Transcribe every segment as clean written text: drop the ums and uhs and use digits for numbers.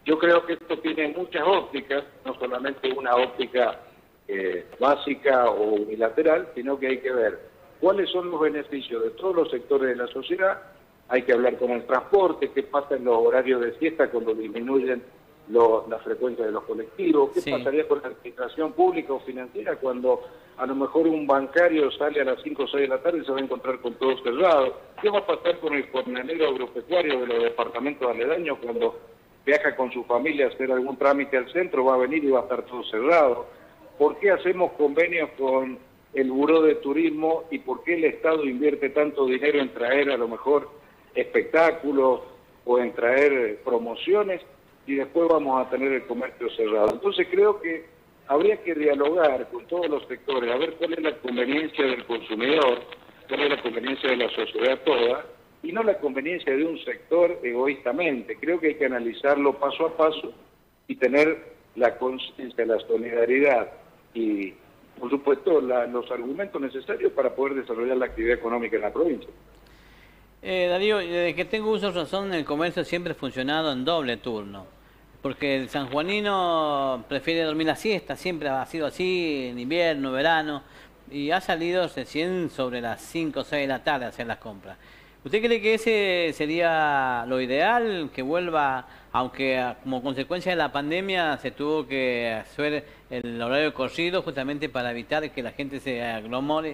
Yo creo que esto tiene muchas ópticas, no solamente una óptica básica o unilateral, sino que hay que ver cuáles son los beneficios de todos los sectores de la sociedad. Hay que hablar con el transporte, qué pasa en los horarios de siesta cuando disminuyen la frecuencia de los colectivos, qué pasaría con la administración pública o financiera cuando a lo mejor un bancario sale a las 5 o 6 de la tarde y se va a encontrar con todo cerrado, qué va a pasar con el jornalero agropecuario de los departamentos aledaños cuando viaja con su familia a hacer algún trámite al centro, va a venir y va a estar todo cerrado. ¿Por qué hacemos convenios con el Buró de Turismo y por qué el Estado invierte tanto dinero en traer a lo mejor espectáculos o en traer promociones y después vamos a tener el comercio cerrado? Entonces creo que habría que dialogar con todos los sectores, a ver cuál es la conveniencia del consumidor, cuál es la conveniencia de la sociedad toda, y no la conveniencia de un sector egoístamente. Creo que hay que analizarlo paso a paso y tener la conciencia, la solidaridad y, por supuesto, los argumentos necesarios para poder desarrollar la actividad económica en la provincia. Darío, desde que tengo uso de razón, el comercio siempre ha funcionado en doble turno. Porque el sanjuanino prefiere dormir la siesta, siempre ha sido así, en invierno, verano, y ha salido recién sobre las 5 o 6 de la tarde a hacer las compras. ¿Usted cree que ese sería lo ideal, que vuelva, aunque como consecuencia de la pandemia se tuvo que hacer el horario corrido justamente para evitar que la gente se agremore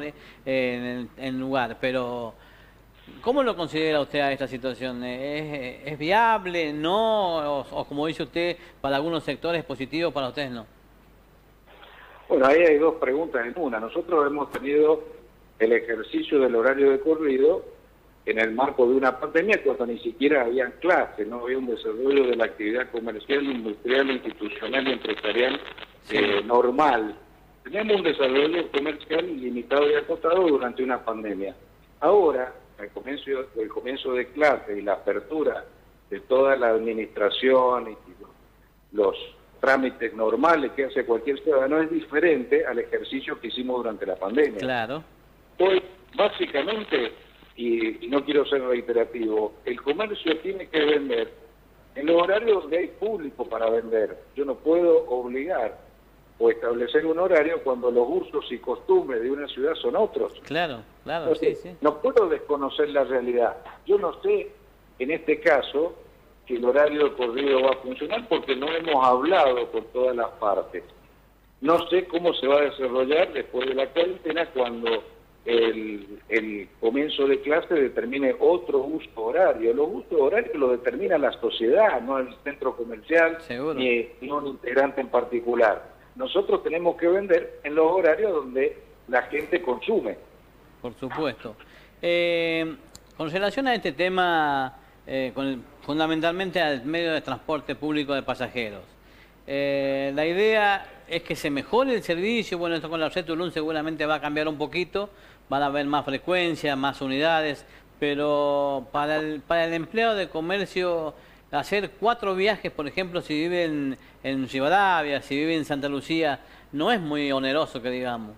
en lugar? Pero ¿cómo lo considera usted a esta situación? ¿Es viable? ¿No? O como dice usted, para algunos sectores es positivo, para ustedes no? Bueno, ahí hay dos preguntas en una. Nosotros hemos tenido el ejercicio del horario de corrido en el marco de una pandemia cuando ni siquiera habían clases, no había un desarrollo de la actividad comercial, industrial, institucional y empresarial normal. Teníamos un desarrollo comercial limitado y acotado durante una pandemia. Ahora, el comienzo de clase y la apertura de toda la administración y los trámites normales que hace cualquier ciudadano es diferente al ejercicio que hicimos durante la pandemia. Claro. Hoy, básicamente, y no quiero ser reiterativo, el comercio tiene que vender en los horarios donde hay público para vender. Yo no puedo obligar o establecer un horario cuando los usos y costumbres de una ciudad son otros. Claro, claro, Entonces, sí. no puedo desconocer la realidad. Yo no sé, en este caso, que el horario de corrido va a funcionar porque no hemos hablado con todas las partes. No sé cómo se va a desarrollar después de la cuarentena cuando el comienzo de clase determine otro uso horario. Los usos horarios lo determina la sociedad, no el centro comercial, ni un integrante en particular. Nosotros tenemos que vender en los horarios donde la gente consume. Por supuesto. Con relación a este tema, fundamentalmente al medio de transporte público de pasajeros, la idea es que se mejore el servicio. Bueno, esto con la red Tulum seguramente va a cambiar un poquito, van a haber más frecuencia, más unidades, pero para el empleado de comercio, hacer 4 viajes, por ejemplo, si vive en Rivadavia, si vive en Santa Lucía, no es muy oneroso, que digamos.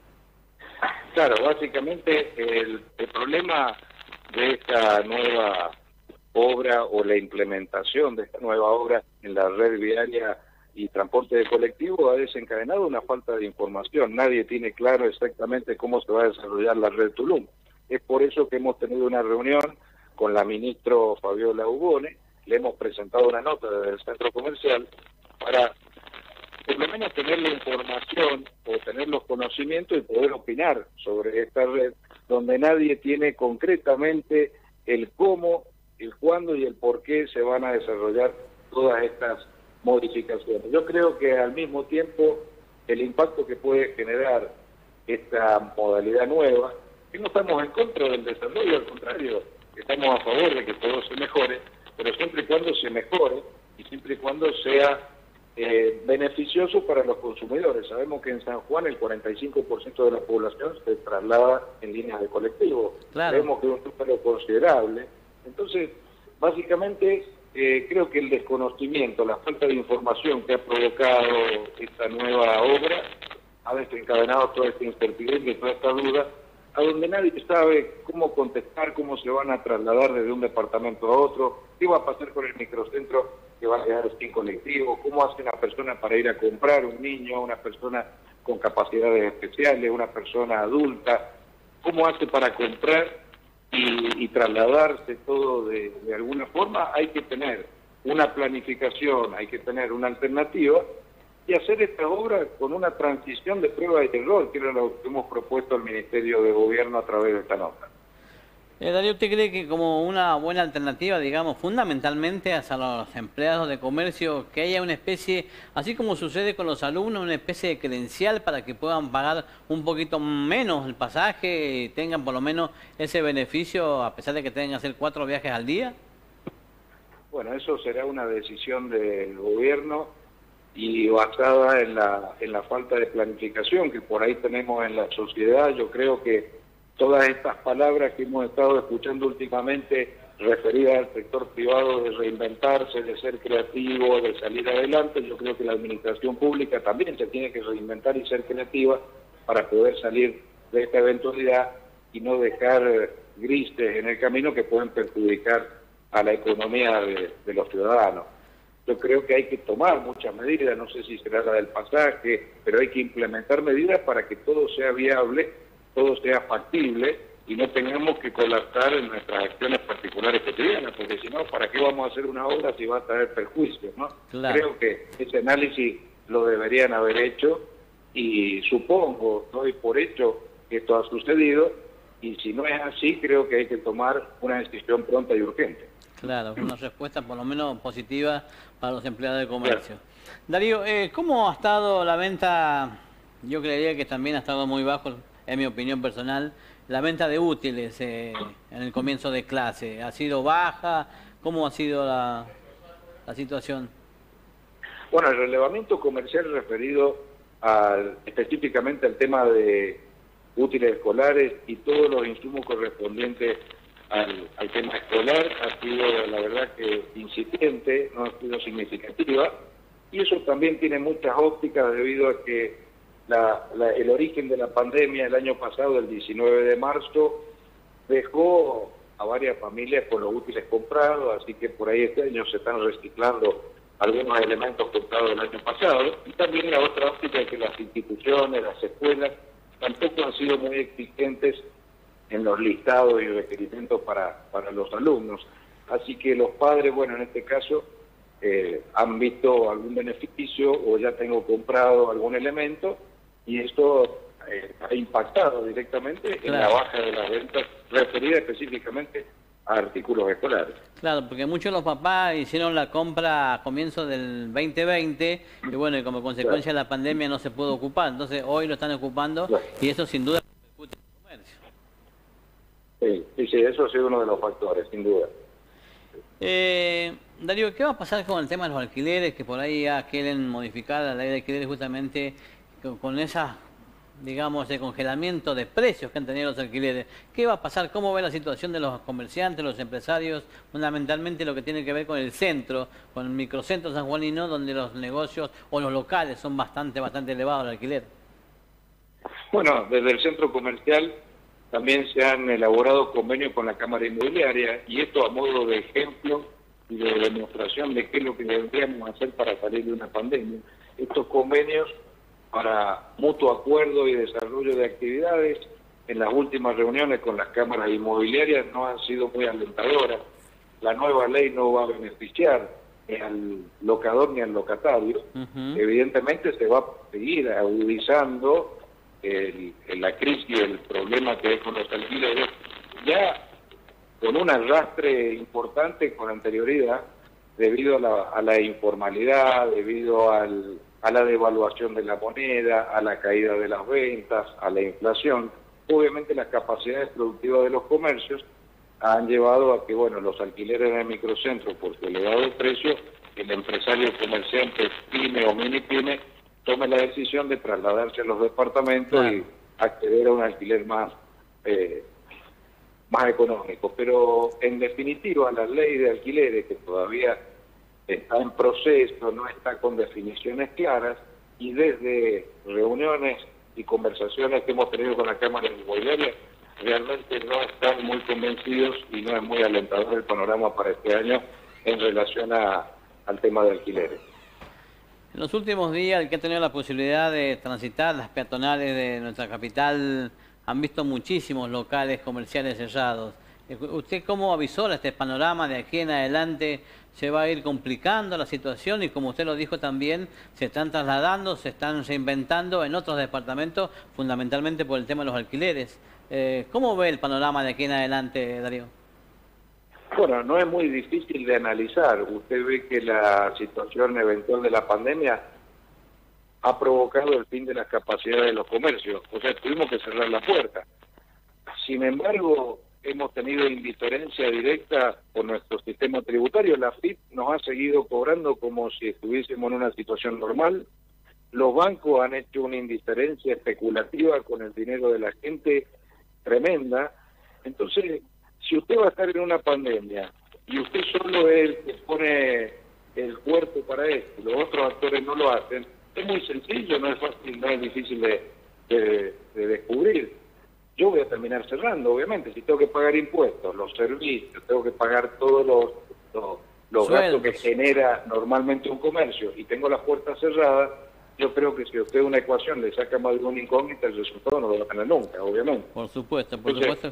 Claro, básicamente el problema de esta nueva obra o la implementación de esta nueva obra en la red viaria y transporte de colectivo ha desencadenado una falta de información. Nadie tiene claro exactamente cómo se va a desarrollar la red Tulum. Es por eso que hemos tenido una reunión con la ministra Fabiola Ugone, le hemos presentado una nota desde el centro comercial para por lo menos tener la información o tener los conocimientos y poder opinar sobre esta red, donde nadie tiene concretamente el cómo, el cuándo y el por qué se van a desarrollar todas estas modificaciones. Yo creo que al mismo tiempo el impacto que puede generar esta modalidad nueva, que no estamos en contra del desarrollo, al contrario, estamos a favor de que todo se mejore, pero siempre y cuando se mejore y siempre y cuando sea beneficioso para los consumidores. Sabemos que en San Juan el 45% de la población se traslada en líneas de colectivo. Claro. Vemos que es un número considerable. Entonces, básicamente, creo que el desconocimiento, la falta de información que ha provocado esta nueva obra ha desencadenado toda esta incertidumbre y toda esta duda, a donde nadie sabe cómo contestar, cómo se van a trasladar desde un departamento a otro, qué va a pasar con el microcentro que va a quedar sin colectivo, cómo hace una persona para ir a comprar, un niño, una persona con capacidades especiales, una persona adulta, cómo hace para comprar y trasladarse todo de alguna forma. Hay que tener una planificación, hay que tener una alternativa y hacer esta obra con una transición de prueba y error, que era lo que hemos propuesto al Ministerio de Gobierno a través de esta nota. Darío, ¿usted cree que como una buena alternativa, digamos, fundamentalmente hacia los empleados de comercio, que haya una especie, así como sucede con los alumnos, una especie de credencial para que puedan pagar un poquito menos el pasaje y tengan por lo menos ese beneficio a pesar de que tengan que hacer 4 viajes al día? Bueno, eso será una decisión del gobierno y basada en la falta de planificación que por ahí tenemos en la sociedad. Yo creo que todas estas palabras que hemos estado escuchando últimamente referidas al sector privado de reinventarse, de ser creativo, de salir adelante, yo creo que la administración pública también se tiene que reinventar y ser creativa para poder salir de esta eventualidad y no dejar grises en el camino que pueden perjudicar a la economía de los ciudadanos. Yo creo que hay que tomar muchas medidas, no sé si será la del pasaje, pero hay que implementar medidas para que todo sea viable, todo sea factible y no tengamos que colapsar en nuestras acciones particulares cotidianas, porque si no, ¿para qué vamos a hacer una obra si va a traer perjuicios, ¿no? Claro. Creo que ese análisis lo deberían haber hecho y supongo, doy por hecho que esto ha sucedido y si no es así, creo que hay que tomar una decisión pronta y urgente. Claro, una respuesta por lo menos positiva para los empleados de comercio. Claro. Darío, ¿cómo ha estado la venta? Yo creería que también ha estado muy bajo, en mi opinión personal, la venta de útiles en el comienzo de clase. ¿Ha sido baja? ¿Cómo ha sido la situación? Bueno, el relevamiento comercial referido específicamente al tema de útiles escolares y todos los insumos correspondientes al tema escolar ha sido, la verdad, que incipiente, no ha sido significativa, y eso también tiene muchas ópticas debido a que el origen de la pandemia el año pasado, el 19 de marzo, dejó a varias familias con los útiles comprados, así que por ahí este año se están reciclando algunos elementos comprados el año pasado, y también la otra óptica es que las instituciones, las escuelas, tampoco han sido muy exigentes en los listados y requerimientos para los alumnos. Así que los padres, bueno, en este caso, han visto algún beneficio o ya tengo comprado algún elemento y esto ha impactado directamente en la baja de las ventas referida específicamente a artículos escolares. Claro, porque muchos de los papás hicieron la compra a comienzos del 2020 y bueno, y como consecuencia de la pandemia no se pudo ocupar, entonces hoy lo están ocupando y eso sin duda repercute en el comercio. Sí, eso ha sido uno de los factores, sin duda. Darío, ¿qué va a pasar con el tema de los alquileres? Que por ahí ya quieren modificar la ley de alquileres justamente con esas, digamos, de congelamiento de precios que han tenido los alquileres. ¿Qué va a pasar? ¿Cómo ve la situación de los comerciantes, los empresarios? Fundamentalmente lo que tiene que ver con el centro, con el microcentro sanjuanino, donde los negocios o los locales son bastante elevados el alquiler. Bueno, desde el centro comercial también se han elaborado convenios con la Cámara Inmobiliaria y esto a modo de ejemplo y de demostración de qué es lo que deberíamos hacer para salir de una pandemia. Estos convenios para mutuo acuerdo y desarrollo de actividades en las últimas reuniones con las cámaras inmobiliarias no han sido muy alentadoras. La nueva ley no va a beneficiar ni al locador ni al locatario. Evidentemente se va a seguir agudizando la crisis, el problema que hay con los alquileres, ya con un arrastre importante con anterioridad, debido a la informalidad, debido a la devaluación de la moneda, a la caída de las ventas, a la inflación. Obviamente las capacidades productivas de los comercios han llevado a que, bueno, los alquileres en el microcentro, por su elevado precio, el empresario comerciante, pyme o mini pyme, tome la decisión de trasladarse a los departamentos y acceder a un alquiler más económico. Pero en definitiva la ley de alquileres, que todavía está en proceso, no está con definiciones claras, y desde reuniones y conversaciones que hemos tenido con la Cámara Inmobiliaria, realmente no están muy convencidos y no es muy alentador el panorama para este año en relación a al tema de alquileres. En los últimos días, el que ha tenido la posibilidad de transitar las peatonales de nuestra capital, han visto muchísimos locales comerciales cerrados. ¿Usted cómo avisora este panorama de aquí en adelante? ¿Se va a ir complicando la situación? Y como usted lo dijo también, se están trasladando, se están reinventando en otros departamentos, fundamentalmente por el tema de los alquileres. ¿Cómo ve el panorama de aquí en adelante, Darío? Bueno, no es muy difícil de analizar. Usted ve que la situación eventual de la pandemia ha provocado el fin de las capacidades de los comercios. O sea, tuvimos que cerrar la puerta. Sin embargo, hemos tenido indiferencia directa por nuestro sistema tributario. La AFIP nos ha seguido cobrando como si estuviésemos en una situación normal. Los bancos han hecho una indiferencia especulativa con el dinero de la gente tremenda. Entonces, si usted va a estar en una pandemia y usted solo es el que pone el cuerpo para esto, los otros actores no lo hacen, es muy sencillo, no es fácil, no es difícil de descubrir. Yo voy a terminar cerrando, obviamente, si tengo que pagar impuestos, los servicios, tengo que pagar todos los gastos que genera normalmente un comercio y tengo las puertas cerradas. Yo creo que si a usted una ecuación le saca más de una incógnita, el resultado no lo va a tener nunca, obviamente. Por supuesto, por supuesto.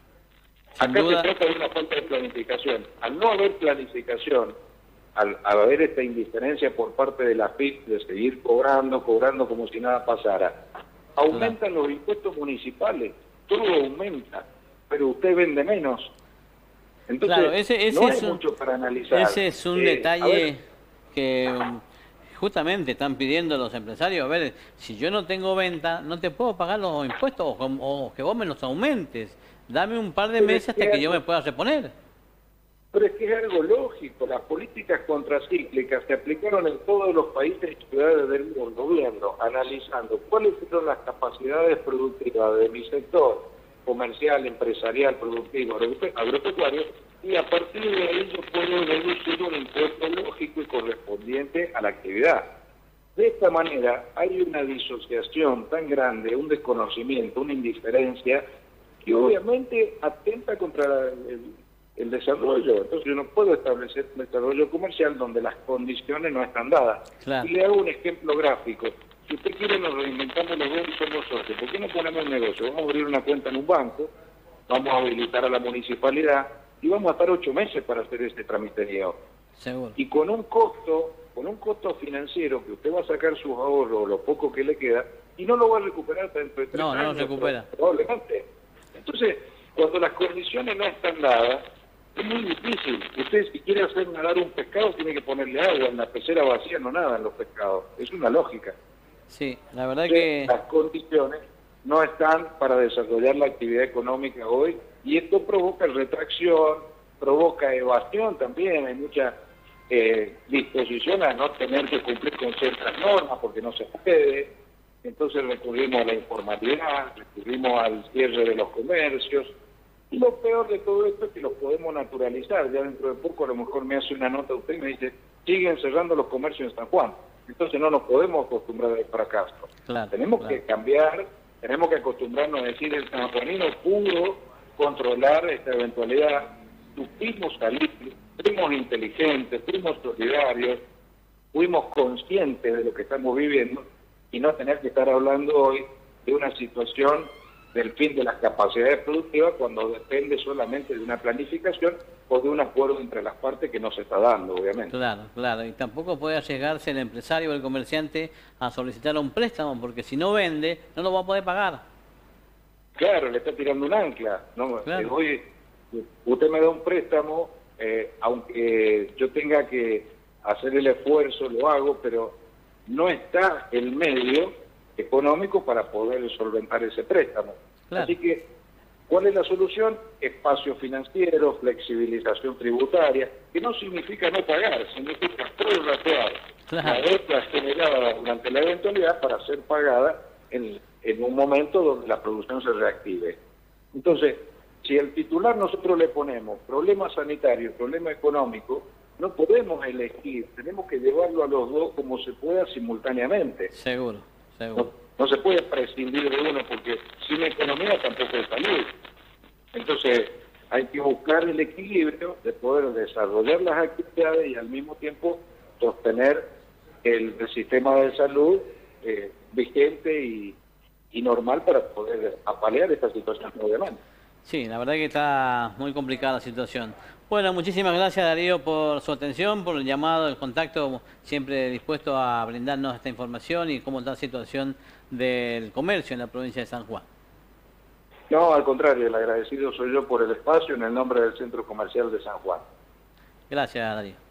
Acá se trata de una falta de planificación. Al no haber planificación, al haber esta indiferencia por parte de la FIP de seguir cobrando como si nada pasara, aumentan los impuestos municipales, todo aumenta, pero usted vende menos. Entonces, claro, ese no hay mucho para analizar. Ese es un detalle que justamente están pidiendo los empresarios. A ver, si yo no tengo venta, no te puedo pagar los impuestos o que vos me los aumentes. Dame un par de meses hasta que yo me pueda reponer. Pero es que es algo lógico. Las políticas contracíclicas se aplicaron en todos los países y ciudades del mundo, viendo, analizando cuáles son las capacidades productivas de mi sector comercial, empresarial, productivo, agropecuario, y a partir de ahí yo puedo deducir un impuesto lógico y correspondiente a la actividad. De esta manera hay una disociación tan grande, un desconocimiento, una indiferencia, que obviamente atenta contra el desarrollo. Entonces yo no puedo establecer un desarrollo comercial donde las condiciones no están dadas. Claro. Y le hago un ejemplo gráfico. Si usted quiere, nos reinventamos los dos y somos socios. ¿Por qué no ponemos un negocio? Vamos a abrir una cuenta en un banco, vamos a habilitar a la municipalidad y vamos a estar 8 meses para hacer este tramiterío. Seguro. Y con un costo financiero que usted va a sacar sus ahorros, lo poco que le queda, y no lo va a recuperar hasta dentro de 3 años. No lo recupera. Probablemente. Entonces, cuando las condiciones no están dadas, es muy difícil. Usted, si quiere hacer nadar un pescado, tiene que ponerle agua. En la pecera vacía no nadan los pescados. Es una lógica. Sí, la verdad que las condiciones no están para desarrollar la actividad económica hoy, y esto provoca retracción, provoca evasión también. Hay mucha disposición a no tener que cumplir con ciertas normas porque no se puede. Entonces recurrimos a la informalidad, recurrimos al cierre de los comercios. Y lo peor de todo esto es que los podemos naturalizar. Ya dentro de poco a lo mejor me hace una nota usted y me dice, siguen cerrando los comercios en San Juan. Entonces no nos podemos acostumbrar al fracaso. Claro, tenemos claro. que cambiar, tenemos que acostumbrarnos a decir, el sanjuanino pudo controlar esta eventualidad. Supimos salir, fuimos inteligentes, fuimos solidarios, fuimos conscientes de lo que estamos viviendo y no tener que estar hablando hoy de una situación del fin de las capacidades productivas cuando depende solamente de una planificación o de un acuerdo entre las partes que no se está dando, obviamente. Claro, claro. Y tampoco puede arriesgarse el empresario o el comerciante a solicitar un préstamo, porque si no vende, no lo va a poder pagar. Claro, le está tirando un ancla. ¿No? Claro. Hoy usted me da un préstamo, aunque yo tenga que hacer el esfuerzo, lo hago, pero no está el medio económico para poder solventar ese préstamo. Claro. Así que, ¿cuál es la solución? Espacio financiero, flexibilización tributaria, que no significa no pagar, significa prorratear la deuda generada durante la eventualidad para ser pagada en un momento donde la producción se reactive. Entonces, si al titular nosotros le ponemos problema sanitario, problema económico, no podemos elegir, tenemos que llevarlo a los dos como se pueda simultáneamente. Seguro, seguro. No se puede prescindir de uno porque sin economía tampoco hay salud. Entonces hay que buscar el equilibrio de poder desarrollar las actividades y al mismo tiempo sostener el sistema de salud vigente y normal para poder apalear esta situación de demanda. Sí, la verdad que está muy complicada la situación. Bueno, muchísimas gracias Darío por su atención, por el llamado, el contacto, siempre dispuesto a brindarnos esta información y cómo está la situación del comercio en la provincia de San Juan. No, al contrario, el agradecido soy yo por el espacio en el nombre del Centro Comercial de San Juan. Gracias Darío.